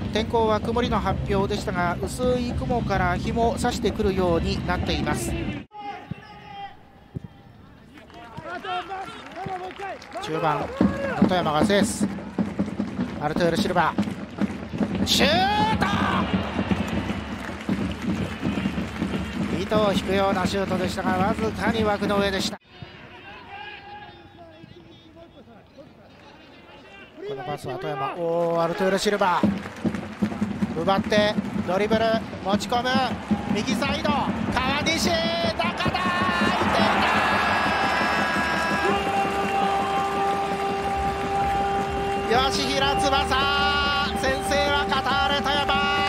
天候は曇りの発表でしたが、薄い雲から日も差してくるようになっています。中盤富山が制す。アルトゥール・シルバーシュート、糸を引くようなシュートでしたが、わずかに枠の上でした。このパスは富山、アルトゥール・シルバー奪ってドリブル持ち込む、右サイド川西、中田吉平翼、先制はカタール富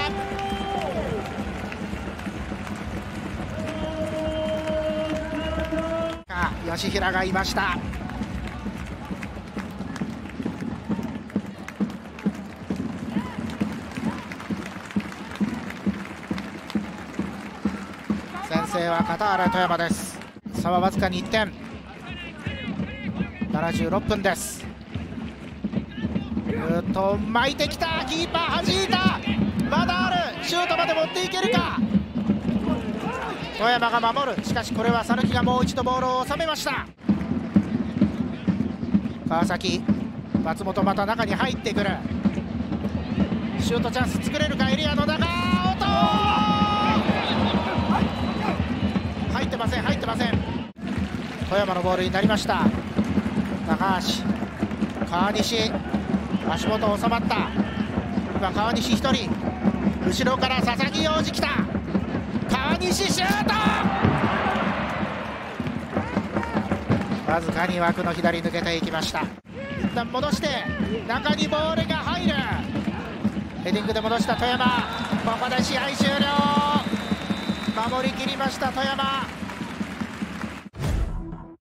山。吉平がいました。先制はカタール富山です。差はわずかに1点。76分です。ぐっと巻いてきた、キーパー弾いた、まだある、シュートまで持っていけるか。富山が守る。しかしこれは讃岐がもう一度ボールを収めました。川崎、松本また中に入ってくる。シュートチャンス作れるか。エリアの中、入ってません、入ってません。富山のボールになりました。高橋、川西、足元収まった。今川西1人、後ろから佐々木洋二来た。川西シュート、わずかに枠の左抜けていきました。一旦戻して中にボールが入る。ヘディングで戻した富山。ここで試合終了。守りきりました富山。